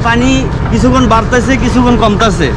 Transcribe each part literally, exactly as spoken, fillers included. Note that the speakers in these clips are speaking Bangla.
পানি কিছুক্ষণ বাড়তেছে কিছুক্ষণ কমতেছে।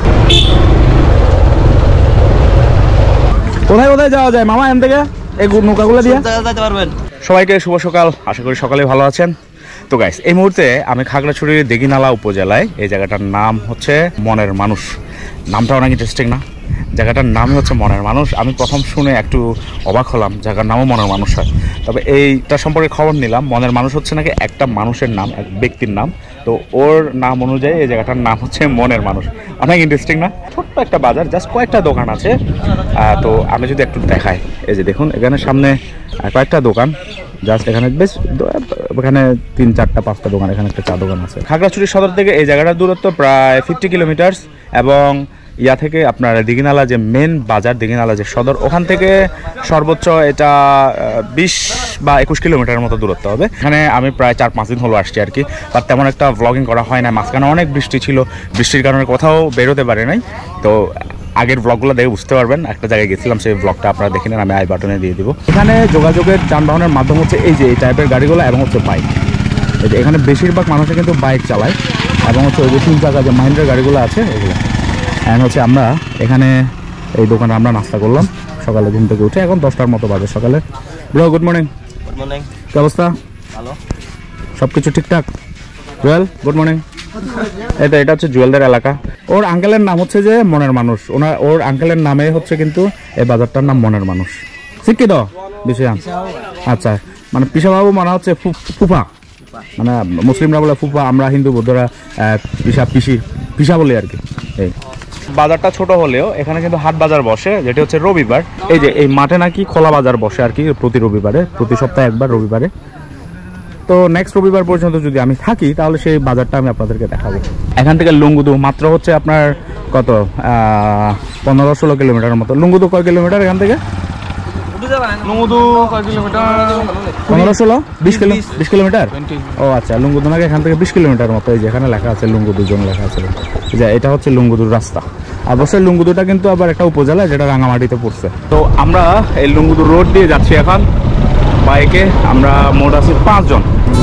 কোথায় কোথায় যাওয়া যায় মামা এখান থেকে এই নৌকাগুলো দিয়ে? যেতে পারবেন। সবাইকে শুভ সকাল, আশা করি সকালে ভালো আছেন। তো গাইস, এই মুহূর্তে আমি খাগড়াছড়ির দিঘিনালা উপজেলায়, এই জায়গাটার নাম হচ্ছে মনের মানুষ। নামটা অনেক ইন্টারেস্টিং না? জায়গাটার নামই হচ্ছে মনের মানুষ। আমি প্রথম শুনে একটু অবাক হলাম, জায়গার নামও মনের মানুষ হয়। তবে এইটা সম্পর্কে খবর নিলাম, মনের মানুষ হচ্ছে নাকি একটা মানুষের নাম, এক ব্যক্তির নাম। তো ওর নাম অনুযায়ী এই জায়গাটার নাম হচ্ছে মনের মানুষ। অনেক ইন্টারেস্টিং না? ছোট্ট একটা বাজার, জাস্ট কয়েকটা দোকান আছে। তো আমি যদি একটু দেখাই, এই যে দেখুন এখানে সামনে কয়েকটা দোকান, জাস্ট এখানে বেশ এখানে তিন চারটা পাঁচটা দোকান, এখানে একটা চা দোকান আছে। খাগড়াছড়ি সদর থেকে এই জায়গাটার দূরত্ব প্রায় ফিফটি কিলোমিটার্স এবং ইয়া থেকে আপনার দিঘিনালা যে মেন বাজার, দিঘিনালা যে সদর, ওখান থেকে সর্বোচ্চ এটা বিশ বা একুশ কিলোমিটারের মতো দূরত্ব হবে। এখানে আমি প্রায় চার পাঁচ দিন হলো আসছি আর কি, বাট তেমন একটা ব্লগিং করা হয় না। মাঝখানে অনেক বৃষ্টি ছিল, বৃষ্টির কারণে কোথাও বেরোতে পারে নাই। তো আগের ব্লগগুলো দেখে বুঝতে পারবেন, একটা জায়গায় গেছিলাম, সেই ব্লগটা আপনারা দেখে নেন, আমি আই বাটনে দিয়ে দিব। এখানে যোগাযোগের যানবাহনের মাধ্যম হচ্ছে এই যে এই টাইপের গাড়িগুলো এবং হচ্ছে বাইক। এখানে বেশিরভাগ মানুষে কিন্তু বাইক চালায় এবং হচ্ছে ওই যে তিন চাকা যে মাহিন্দ্রার গাড়িগুলো আছে ওগুলো। এখন হচ্ছে আমরা এখানে এই দোকানে আমরা নাস্তা করলাম সকালে ঘুম থেকে উঠে, এখন দশটার মতো বাজে সকালে। Bro good morning. Good morning. কি অবস্থা? ভালো, সব কিছু ঠিকঠাক? Jewel good morning. এটা এটা হচ্ছে জুয়েলদের এলাকা। ওর আঙ্কেলের নাম হচ্ছে যে মনের মানুষ। ওনার ওর আঙ্কেলের নামে হচ্ছে কিন্তু এই বাজারটার নাম মনের মানুষ। শিক্ষিত বিষয়? আচ্ছা, মানে পিসাবাবু মানে হচ্ছে ফুফা, মানে মুসলিমরা বলে ফুফা, আমরা হিন্দু বৌদ্ধরা পিসা পিসি পিসা বলি আর কি। এই বাজারটা ছোট হলেও এখানে কিন্তু হাট বাজার বসে, যেটা হচ্ছে রবিবার। এই যে এই মাঠে নাকি খোলা বাজার বসে আর কি প্রতি রবিবারে, প্রতি সপ্তাহে একবার রবিবারে। তো নেক্সট রবিবার পর্যন্ত যদি আমি থাকি তাহলে সেই বাজারটা আমি আপনাদেরকে দেখাবো। এখান থেকে লুঙ্গুদু মাত্র হচ্ছে আপনার কত পনেরো ষোলো কিলোমিটার মতো। লুঙ্গুদু কয় কিলোমিটার এখান থেকে? পনেরো ষোলো বিশ কিলো বিশ কিলোমিটার ও আচ্ছা, লুঙ্গুদু নাকি এখান থেকে বিশ কিলোমিটার মতো। এই যে এখানে লেখা আছে লুঙ্গুদু জোন লেখা আছে, যে এটা হচ্ছে লুঙ্গুদুর রাস্তা। অবশ্যই লুঙ্গুদুটা কিন্তু আবার একটা উপজেলা যেটা রাঙামাটিতে পড়ছে। তো আমরা এই লুঙ্গুদু রোড দিয়ে যাচ্ছি এখন বাইকে। আমরা মোট আছি পাঁচজন।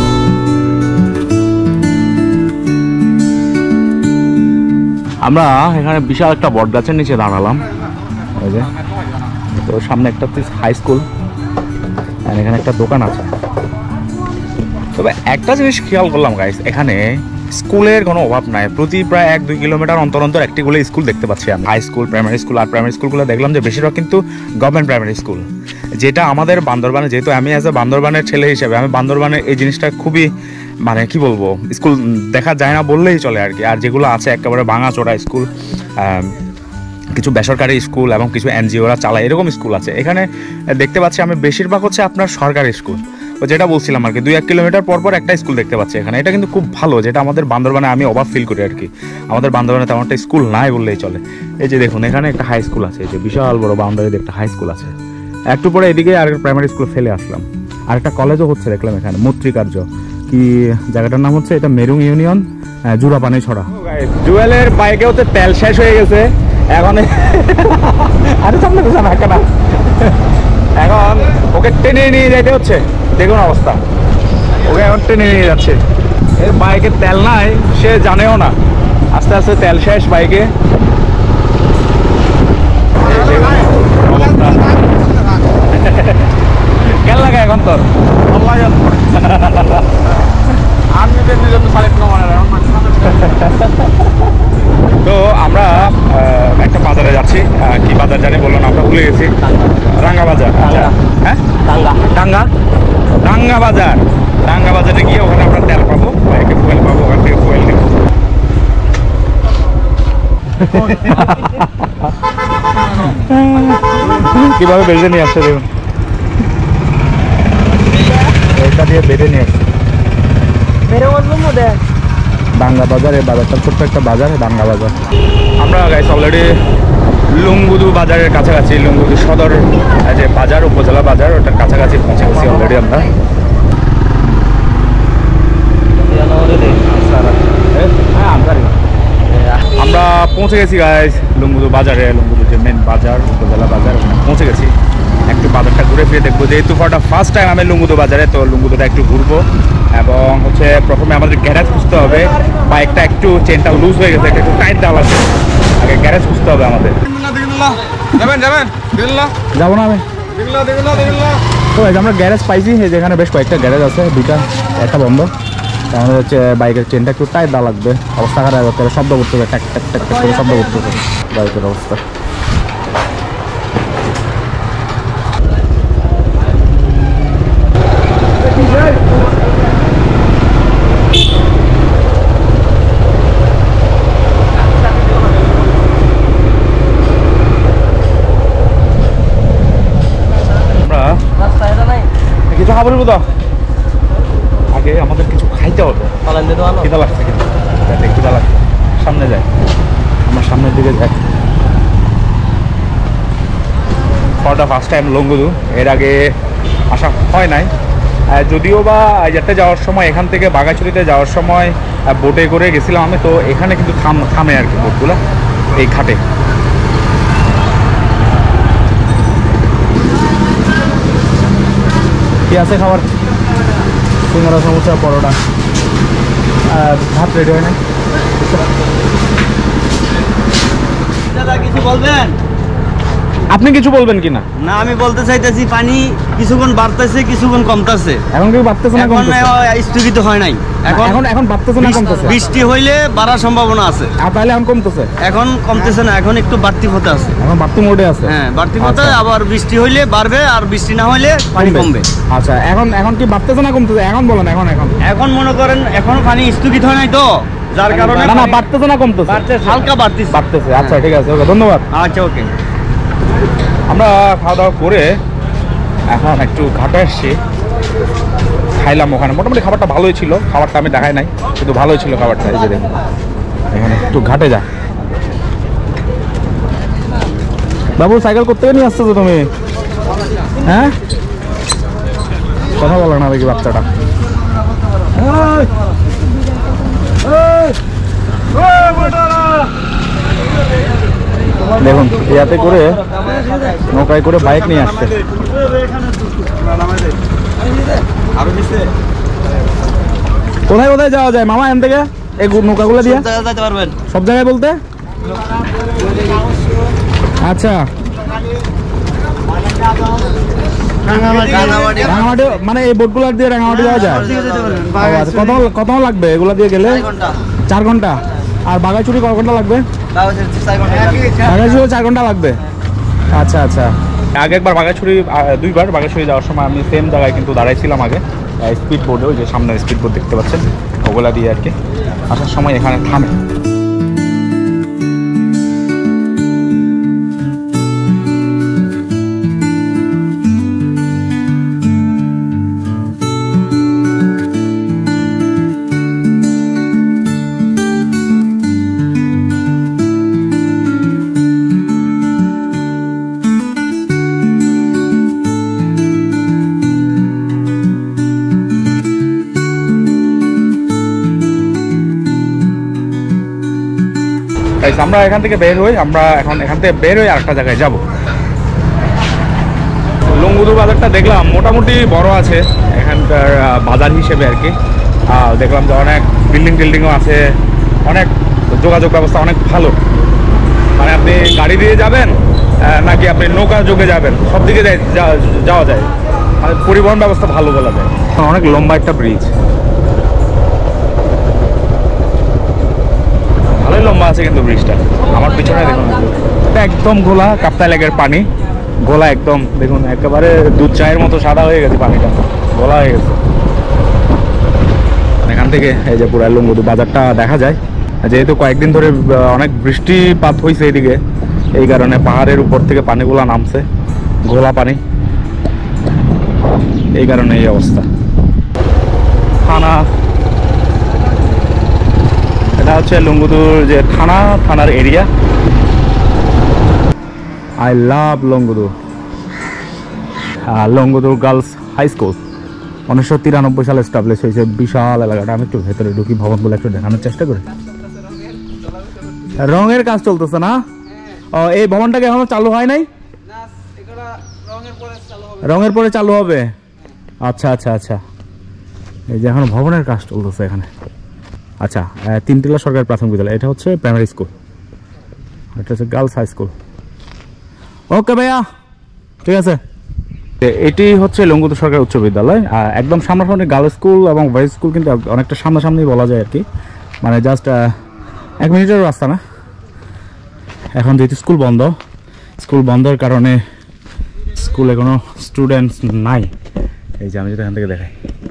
আমরা এখানে বিশাল একটা বট গাছের নিচে দাঁড়ালাম। ওই যে তো সামনে একটা হাই স্কুল, আর এখানে একটা দোকান আছে। তবে একটা জিনিস খেয়াল করলাম গাইস, এখানে স্কুলের কোনো অভাব নাই। প্রতি প্রায় এক দুই কিলোমিটার অন্তর অন্তর একটি করে স্কুল দেখতে পাচ্ছি আমি। High school, primary school. আর প্রাইমারি স্কুলগুলো দেখলাম যে বেশিরভাগ কিন্তু গভর্নমেন্ট প্রাইমারি স্কুল, যেটা আমাদের বান্দরবানে, যেহেতু আমি অ্যাজ এ বান্দরবানের ছেলে হিসেবে আমি বান্দরবানের এই জিনিসটা খুবই মানে কি বলবো, স্কুল দেখা যায় না বললেই চলে আর কি। আর যেগুলো আছে একেবারে ভাঙাচোরা স্কুল, কিছু বেসরকারি স্কুল এবং কিছু এনজিওরা চালায়, এরকম স্কুল আছে। এখানে দেখতে পাচ্ছি আমি বেশিরভাগ হচ্ছে আপনার সরকারি স্কুল, যেটা বলছিলাম আর কি, দুই এক কিলোমিটার পর পর একটা স্কুল দেখতে পাচ্ছি এখানে। এটা কিন্তু খুব ভালো, যেটা আমাদের বান্দরবানে আমি অভাব ফিল করি আর কি। আমাদের বান্দরবানে তেমন একটা স্কুল নাই বললেই চলে। এই যে দেখুন এখানে একটা হাই স্কুল আছে, এই যে বিশাল বড় বাউন্ডারিতে একটা হাই স্কুল আছে। একটু পরে এদিকে আর প্রাইমারি স্কুল ফেলে আসলাম। আর একটা কলেজও হচ্ছে দেখলাম এখানে, মৈত্রীকার্য কি জায়গাটার নাম হচ্ছে, এটা মেরুং ইউনিয়ন, জুরাপানি ছড়া। জুয়েলের বাইকে হচ্ছে তেল শেষ হয়ে গেছে এখন। আরে সামনে না একটা না, এখন ওকে টেনে নিয়ে যাইতে হচ্ছে। দেখুন অবস্থা, ওকে এখন টেনে নিয়ে যাচ্ছে। এর বাইকে তেল নাই, সে জানেও না। আস্তে আস্তে তেল শেষ বাইকে। কেন লাগে এখন তোর? তো আমরা একটা বাজারে যাচ্ছি, কি বাজার জানি বললো না, আমরা ভুলে গেছি। রাঙ্গা বাজার। হ্যাঁ, ডাঙ্গা ডাঙ্গা বাজার। ডাঙ্গা বাজারে গিয়ে ওখানে আমরা তেল পাবো, বাইকে ফুয়েল পাবো, ওখান থেকে ফুয়েল নেব। কিভাবে বেঁধে নিয়ে আসছে দেখুন, এটা দিয়ে বেঁধে নিয়ে আসছে। ডাঙ্গা বাজার, এই বাজারটা ছোট্ট একটা বাজার, ডাঙ্গা বাজার। আমরা গাইস অলরেডি লুঙ্গুদু বাজারের কাছাকাছি, লুঙ্গুদু সদর যে বাজার, উপজেলা বাজার, ওটার কাছাকাছি পৌঁছে গেছি অলরেডি আমরা। আমরা পৌঁছে গেছি গাইস লুঙ্গুদু বাজারে, লুঙ্গুদু যে মেন বাজার, উপজেলা বাজার, ওখানে পৌঁছে গেছি। একটু বাজারটা ঘুরে ফিরে দেখবো, যেহেতু ফরটা ফার্স্ট টাইম আমি লুঙ্গুদু বাজারে, তো লুঙ্গুদুটা একটু ঘুরবো। এবং হচ্ছে প্রথমে আমাদের গ্যারেজ খুঁজতে হবে, বাইকটা একটু চেনটা লুজ হয়ে গেছে, একটু টাইট দেওয়া লাগবে, আগে গ্যারেজ খুঁজতে হবে আমাদের। যাবেন যাবেন যাবো না আমি তো আমরা গ্যারেজ পাইছি, যেখানে বেশ কয়েকটা গ্যারেজ আছে, দুইটা একটা বন্ধ। আমাদের হচ্ছে বাইকের চেনটা একটু টাইট দেওয়া লাগবে, অবস্থা খারাপ করতে হবে, শব্দ করতে হবে, ট্যাক ট্যাক ট্যাক ট্যাক করে শব্দ করতে হবে বাইকের অবস্থা। কিছু খাবার তো আগে আমাদের কিছু খাইতে হবে, খিদা লাগছে, কিন্তু খিদা লাগছে। সামনে যাই, আমার সামনের দিকে যাই। For the first time Lungudu, এর আগে আসা হয় নাই, যদিও বা যেতে যাওয়ার সময় এখান থেকে বাগাছড়িতে যাওয়ার সময় বোটে করে গেছিলাম আমি, তো এখানে কিন্তু থাম থামে আর কি বোটগুলো এই ঘাটে। কি আছে খাবার? সিঙ্গারা, সমোসা, পরোটা, ভাত রেডি হয় না। দাদা কিছু বলবেন? আপনি কিছু বলবেন কিনা? না আমি বলতে চাইতেছি পানি কিছুক্ষণ বাড়তেছে কিছুক্ষণ কমতেছে। এখন কি বাড়তেছে না কমতেছে? এখন স্থগিত হয় নাই, এখন এখন এখন বাড়তেছে না কমতেছে? বৃষ্টি হইলে বাড়ার সম্ভাবনা আছে। আর তাহলে এখন কমতেছে? এখন কমতেছে না, এখন একটু বাড়তি হতে আছে। এখন বাড়তি মোডে আছে? হ্যাঁ বাড়তি হতে, আবার বৃষ্টি হইলে বাড়বে, আর বৃষ্টি না হইলে পানি কমবে। আচ্ছা এখন এখন কি বাড়তেছে না কমতেছে এখন বলেন? এখন এখন এখন মনে করেন এখন পানি স্থগিত হয় নাই, তো যার কারণে না না বাড়তেছে না কমতেছে? বাড়তেছে, হালকা বাড়তেছে বাড়তেছে। আচ্ছা ঠিক আছে, ওকে ধন্যবাদ। আচ্ছা ওকে। আমরা খাওয়া দাওয়া করে এখন একটু ঘাটে এসছি, খাইলাম ওখানে, মোটামুটি খাবারটা ভালোই ছিল, খাবারটা আমি দেখাই নাই কিন্তু ভালোই ছিল খাবারটা। এই যে দেখুন এখানে একটু ঘাটে যা। বাবু সাইকেল করতে নিয়ে আসছো তো তুমি? হ্যাঁ কথা বলো না দেখি বাচ্চাটা। দেখুন ইয়াতে করে নৌকায় করে বাইক নিয়ে আসছে। কোথায় কোথায় যাওয়া যায় মামা এখান থেকে এই নৌকাগুলো দিয়ে? যেতে পারবেন সব জায়গায় বলতে? আচ্ছা রাঙামাটি মানে এই বোটগুলো দিয়ে রাঙামাটি যাওয়া যায়? কত কত লাগবে এগুলো দিয়ে গেলে? চার ঘন্টা। আর বাগাইছড়ি কত ঘন্টা লাগবে? বাগাইছড়ি চার ঘন্টা লাগবে। আচ্ছা আচ্ছা। আগে একবার বাগাইছড়ি, দুইবার বাগাইছড়ি যাওয়ার সময় আমি সেম জায়গায় কিন্তু দাঁড়াইছিলাম আগে, স্পিড বোর্ডে, ওই যে সামনে স্পিড বোর্ড দেখতে পাচ্ছেন, ওগুলা দিয়ে আর কি। আসার সময় এখানে থামে। আমরা এখান থেকে বের হই, আমরা এখন এখান থেকে বের হই আরেকটা জায়গায় যাব। লুঙ্গুদু বাজারটা দেখলাম মোটামুটি বড় আছে এখানকার বাজার হিসেবে আর কি। দেখলাম যে অনেক বিল্ডিং টিল্ডিংও আছে, অনেক যোগাযোগ ব্যবস্থা অনেক ভালো, মানে আপনি গাড়ি দিয়ে যাবেন নাকি আপনি নৌকা যোগে যাবেন, সব দিকে যাওয়া যায়, মানে পরিবহন ব্যবস্থা ভালো বলা যায়। অনেক লম্বা একটা ব্রিজ, ভালোই লম্বা আছে কিন্তু ব্রিজটা। আমার পিছনে দেখুন এটা একদম গোলা কাপ্তাই লেকের পানি, গোলা একদম দেখুন একেবারে দুধ চায়ের মতো সাদা হয়ে গেছে পানিটা, গোলা হয়ে গেছে। এখান থেকে এই যে পুরো লুঙ্গুদু বাজারটা দেখা যায়, যেহেতু কয়েকদিন ধরে অনেক বৃষ্টিপাত হয়েছে এদিকে, এই কারণে পাহাড়ের উপর থেকে পানিগুলো নামছে, গোলা পানি, এই কারণে এই অবস্থা। থানা, এটা হচ্ছে লুঙ্গুদুর যে থানা, থানার এরিয়া। I love Lungudu. লুঙ্গুদুর গার্লস হাই স্কুল উনিশশো তিরানব্বই সালে এস্টাবলিশ হয়েছে, বিশাল এলাকাটা। আমি একটু ভেতরে ঢুকি, ভবনগুলো একটু দেখানোর চেষ্টা করি। রঙের কাজ চলতেছে না? ও এই ভবনটাকে এখনো চালু হয় নাই? রঙের পরে চালু হবে। আচ্ছা আচ্ছা আচ্ছা, এই যে এখন ভবনের কাজ চলতেছে এখানে। আচ্ছা, তিনটিলা সরকারি প্রাথমিক বিদ্যালয়, এটা হচ্ছে প্রাইমারি স্কুল, এটা হচ্ছে গার্লস হাই স্কুল। ওকে ভাইয়া, ঠিক আছে। এটি হচ্ছে লঙ্গুদু সরকারি উচ্চ বিদ্যালয়। একদম সামনাসামনি গার্লস স্কুল এবং বয়েজ স্কুল কিন্তু অনেকটা সামনাসামনি বলা যায় আর কি, মানে জাস্ট এক মিনিটের রাস্তা না। এখন যেহেতু স্কুল বন্ধ, স্কুল বন্ধের কারণে স্কুলে কোনো স্টুডেন্টস নাই। এই যে আমি যদি এখান থেকে দেখাই,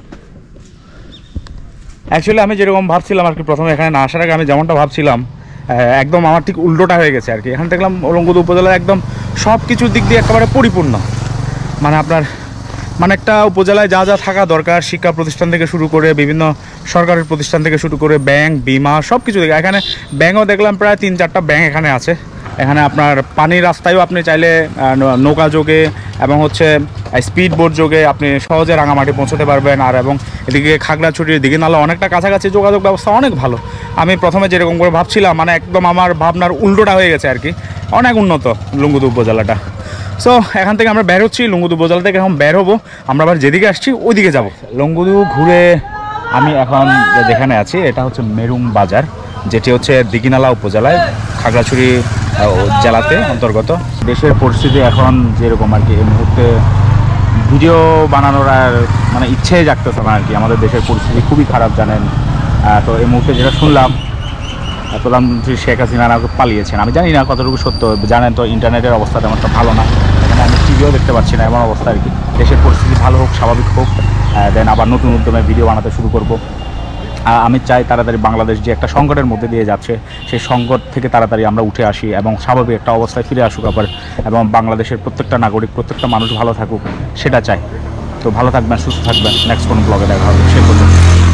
অ্যাকচুয়ালি আমি যেরকম ভাবছিলাম আর কি প্রথমে এখানে না আসার আগে আমি যেমনটা ভাবছিলাম একদম আমার ঠিক উল্টোটা হয়ে গেছে আর কি। এখানে দেখলাম লঙ্গুদু উপজেলা একদম সব কিছুর দিক দিয়ে একেবারে পরিপূর্ণ, মানে আপনার মানে একটা উপজেলায় যা যা থাকা দরকার, শিক্ষা প্রতিষ্ঠান থেকে শুরু করে বিভিন্ন সরকারি প্রতিষ্ঠান থেকে শুরু করে ব্যাংক, বিমা, সব কিছু দেখে এখানে ব্যাংকও দেখলাম প্রায় তিন চারটা ব্যাংক এখানে আছে। এখানে আপনার পানির রাস্তায়ও আপনি চাইলে নৌকা যোগে এবং হচ্ছে স্পিড বোট যোগে আপনি সহজে রাঙামাটি পৌঁছতে পারবেন। আর এবং এদিকে খাগড়াছড়ির দিকে নালা অনেকটা কাছাকাছি, যোগাযোগ ব্যবস্থা অনেক ভালো। আমি প্রথমে যেরকম করে ভাবছিলাম মানে একদম আমার ভাবনার উল্টোটা হয়ে গেছে আর কি, অনেক উন্নত লঙ্গুদু উপজেলাটা। সো এখান থেকে আমরা বের হচ্ছি, লঙ্গুদু উপজেলা থেকে এখন বের হবো, আমরা আবার যেদিকে আসছি ওইদিকে যাব। লঙ্গুদু ঘুরে আমি এখন যেখানে আছি এটা হচ্ছে মেরুং বাজার, যেটি হচ্ছে দিঘিনালা উপজেলায় খাগড়াছড়ি জেলাতে অন্তর্গত। দেশের পরিস্থিতি এখন যেরকম আর কি, এই মুহূর্তে ভিডিও বানানোর আর মানে ইচ্ছেই জাগতেছে না আর কি। আমাদের দেশের পরিস্থিতি খুবই খারাপ জানেন। তো এই মুহূর্তে যেটা শুনলাম, প্রধানমন্ত্রী শেখ হাসিনা পালিয়েছেন। আমি জানি না কতটুকু সত্য, জানেন তো ইন্টারনেটের অবস্থা তেমনটা ভালো না, এখানে আমি টিভিও দেখতে পাচ্ছি না, এমন অবস্থা আর কি। দেশের পরিস্থিতি ভালো হোক, স্বাভাবিক হোক, দেন আবার নতুন উদ্যমে ভিডিও বানাতে শুরু করব। আমি চাই তাড়াতাড়ি বাংলাদেশ যে একটা সংকটের মধ্যে দিয়ে যাচ্ছে, সেই সংকট থেকে তাড়াতাড়ি আমরা উঠে আসি এবং স্বাভাবিক একটা অবস্থায় ফিরে আসুক আবার, এবং বাংলাদেশের প্রত্যেকটা নাগরিক, প্রত্যেকটা মানুষ ভালো থাকুক, সেটা চাই। তো ভালো থাকবেন, সুস্থ থাকবেন, নেক্সট কোনো ব্লগে দেখা হবে, সে পর্যন্ত।